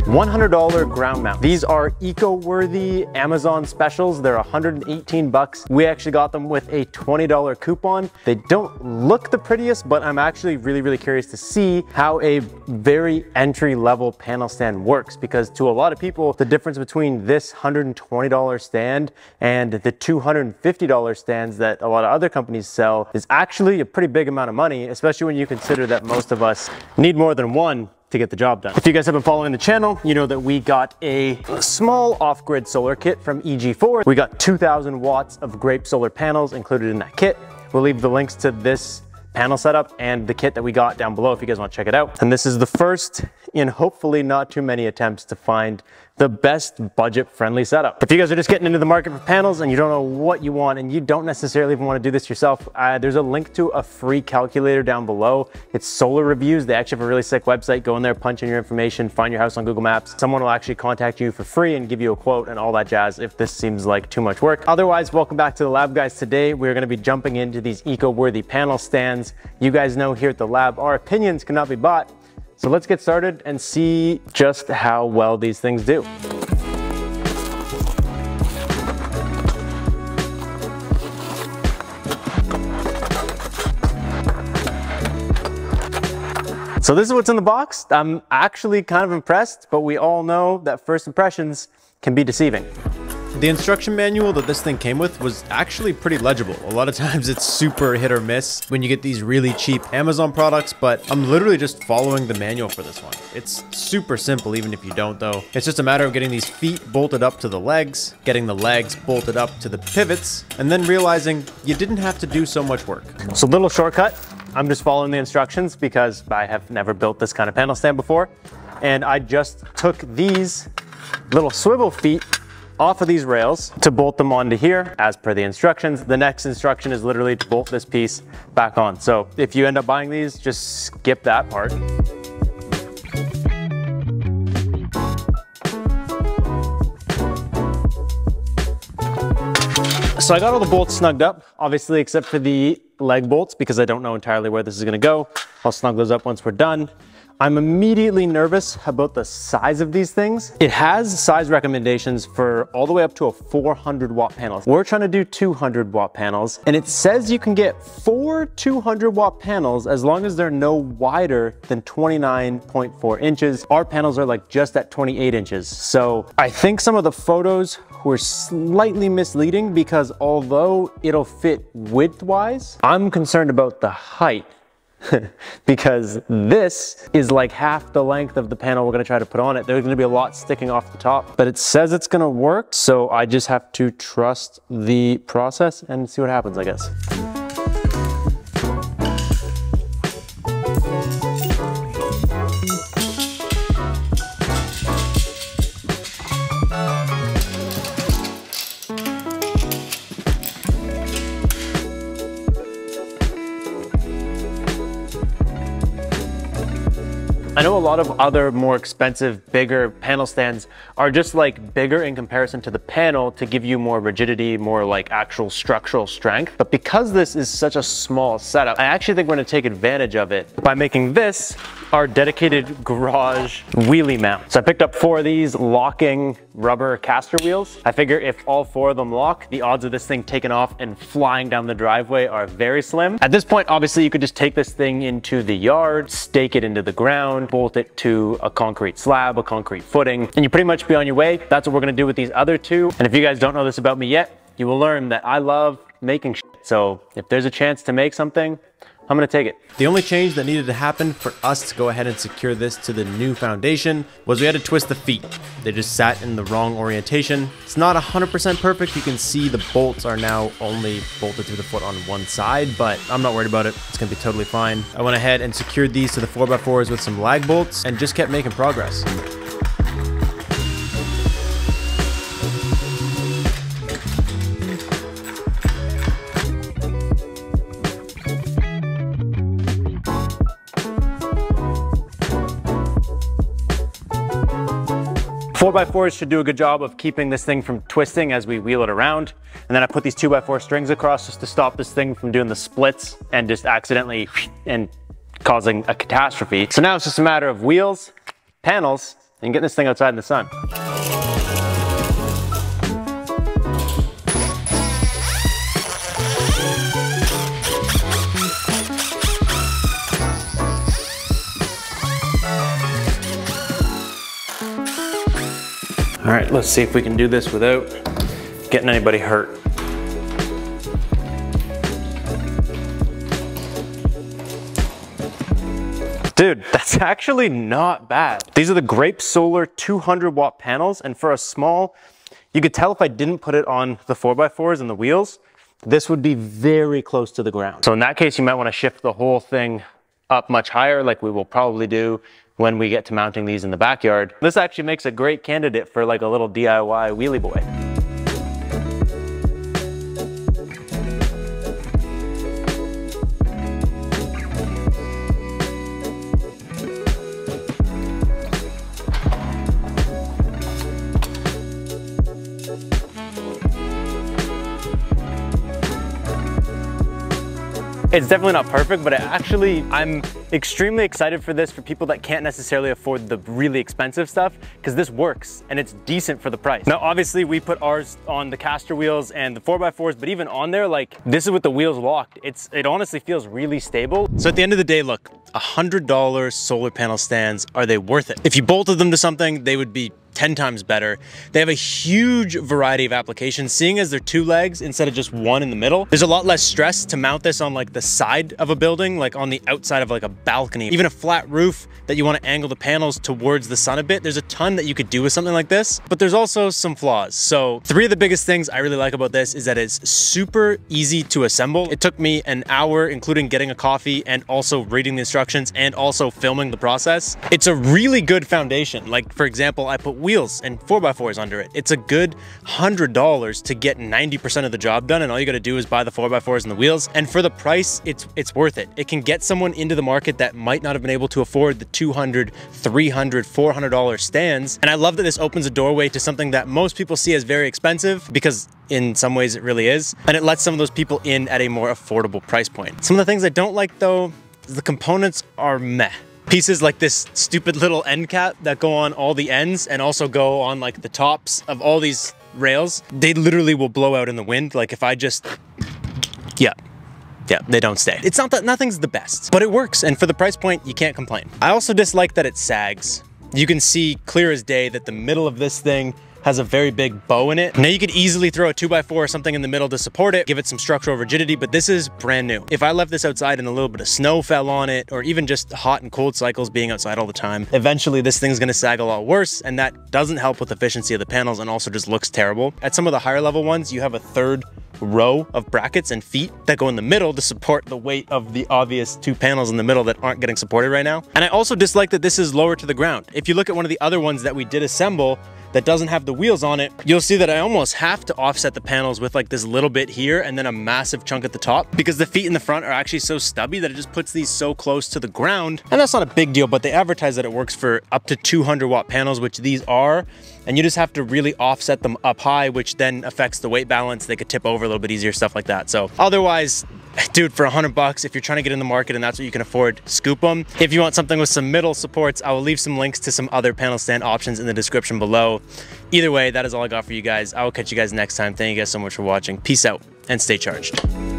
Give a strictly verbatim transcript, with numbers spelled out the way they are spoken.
one hundred dollar ground mount. These are eco-worthy Amazon specials. They're one hundred eighteen bucks. We actually got them with a twenty dollar coupon. They don't look the prettiest, but I'm actually really, really curious to see how a very entry-level panel stand works, because to a lot of people, the difference between this one hundred twenty dollar stand and the two hundred fifty dollar stands that a lot of other companies sell is actually a pretty big amount of money, especially when you consider that most of us need more than one to get the job done. If you guys have been following the channel, you know that we got a small off-grid solar kit from E G four. We got two thousand watts of Grape solar panels included in that kit. We'll leave the links to this panel setup and the kit that we got down below if you guys want to check it out. And this is the first in hopefully not too many attempts to find the best budget-friendly setup. If you guys are just getting into the market for panels and you don't know what you want and you don't necessarily even want to do this yourself, uh, there's a link to a free calculator down below. It's Solar Reviews. They actually have a really sick website. Go in there, punch in your information, find your house on Google Maps. Someone will actually contact you for free and give you a quote and all that jazz if this seems like too much work. Otherwise, welcome back to the lab, guys. Today, we're going to be jumping into these eco-worthy panel stands. You guys know here at the lab, our opinions cannot be bought. So let's get started and see just how well these things do. So this is what's in the box. I'm actually kind of impressed, but we all know that first impressions can be deceiving. The instruction manual that this thing came with was actually pretty legible. A lot of times it's super hit or miss when you get these really cheap Amazon products, but I'm literally just following the manual for this one. It's super simple even if you don't though. It's just a matter of getting these feet bolted up to the legs, getting the legs bolted up to the pivots, and then realizing you didn't have to do so much work. So little shortcut, I'm just following the instructions because I have never built this kind of panel stand before. And I just took these little swivel feet off of these rails to bolt them onto here as per the instructions. The next instruction is literally to bolt this piece back on. So if you end up buying these, just skip that part. So I got all the bolts snugged up, obviously except for the leg bolts because I don't know entirely where this is gonna go. I'll snug those up once we're done. I'm immediately nervous about the size of these things. It has size recommendations for all the way up to a four hundred watt panel. We're trying to do two hundred watt panels, and it says you can get four two hundred watt panels as long as they're no wider than twenty-nine point four inches. Our panels are like just at twenty-eight inches. So I think some of the photos were slightly misleading because although it'll fit width-wise, I'm concerned about the height. Because this is like half the length of the panel we're gonna try to put on it. There's gonna be a lot sticking off the top, but it says it's gonna work. So I just have to trust the process and see what happens, I guess. I know a lot of other more expensive, bigger panel stands are just like bigger in comparison to the panel to give you more rigidity, more like actual structural strength. But because this is such a small setup, I actually think we're gonna take advantage of it by making this our dedicated garage wheelie mount. So I picked up four of these locking rubber caster wheels. I figure if all four of them lock, the odds of this thing taking off and flying down the driveway are very slim. At this point, obviously you could just take this thing into the yard, stake it into the ground, bolt it to a concrete slab, a concrete footing, and you pretty much be on your way. That's what we're gonna do with these other two. And if you guys don't know this about me yet, you will learn that I love making shit. So if there's a chance to make something, I'm gonna take it. The only change that needed to happen for us to go ahead and secure this to the new foundation was we had to twist the feet. They just sat in the wrong orientation. It's not one hundred percent perfect. You can see the bolts are now only bolted to the foot on one side, but I'm not worried about it. It's gonna be totally fine. I went ahead and secured these to the four by fours with some lag bolts and just kept making progress. four by fours should do a good job of keeping this thing from twisting as we wheel it around. And then I put these two by four strings across just to stop this thing from doing the splits and just accidentally and causing a catastrophe. So now it's just a matter of wheels, panels, and getting this thing outside in the sun. All right, let's see if we can do this without getting anybody hurt. Dude, that's actually not bad. These are the Grape Solar two hundred watt panels, and for a small, you could tell if I didn't put it on the four by fours and the wheels, this would be very close to the ground. So in that case, you might want to shift the whole thing up much higher, like we will probably do when we get to mounting these in the backyard. This actually makes a great candidate for like a little D I Y wheelie boy. It's definitely not perfect, but it actually, I'm extremely excited for this for people that can't necessarily afford the really expensive stuff, because this works and it's decent for the price. Now, obviously we put ours on the caster wheels and the four by fours, but even on there, like this is with the wheels locked. It's, it honestly feels really stable. So at the end of the day, look, one hundred dollar solar panel stands, are they worth it? If you bolted them to something, they would be ten times better. They have a huge variety of applications, seeing as they're two legs instead of just one in the middle. There's a lot less stress to mount this on like the side of a building, like on the outside of like a balcony, even a flat roof that you want to angle the panels towards the sun a bit. There's a ton that you could do with something like this, but there's also some flaws. So three of the biggest things I really like about this is that it's super easy to assemble. It took me an hour, including getting a coffee and also reading the instructions and also filming the process. It's a really good foundation. Like for example, I put wheels and four by fours under it. It's a good one hundred dollars to get ninety percent of the job done, and all you gotta do is buy the four by fours and the wheels. And for the price, it's it's worth it. It can get someone into the market that might not have been able to afford the two hundred, three hundred, four hundred dollar stands. And I love that this opens a doorway to something that most people see as very expensive, because in some ways it really is. And it lets some of those people in at a more affordable price point. Some of the things I don't like though, is the components are meh. Pieces like this stupid little end cap that go on all the ends and also go on like the tops of all these rails, they literally will blow out in the wind. Like if I just, yeah, yeah, they don't stay. It's not that nothing's the best, but it works. And for the price point, you can't complain. I also dislike that it sags. You can see clear as day that the middle of this thing has a very big bow in it. Now you could easily throw a two by four or something in the middle to support it, give it some structural rigidity, but this is brand new. If I left this outside and a little bit of snow fell on it, or even just hot and cold cycles being outside all the time, eventually this thing's gonna sag a lot worse, and that doesn't help with efficiency of the panels and also just looks terrible. At some of the higher level ones, you have a third row of brackets and feet that go in the middle to support the weight of the obvious two panels in the middle that aren't getting supported right now. And I also dislike that this is lower to the ground. If you look at one of the other ones that we did assemble that doesn't have the wheels on it, you'll see that I almost have to offset the panels with like this little bit here and then a massive chunk at the top, because the feet in the front are actually so stubby that it just puts these so close to the ground. And that's not a big deal, but they advertise that it works for up to two hundred watt panels, which these are, and you just have to really offset them up high, which then affects the weight balance. They could tip over a little bit easier, stuff like that. So otherwise, dude, for a hundred bucks, if you're trying to get in the market and that's what you can afford, scoop them. If you want something with some middle supports, I will leave some links to some other panel stand options in the description below. Either way, that is all I got for you guys. I will catch you guys next time. Thank you guys so much for watching. Peace out and stay charged.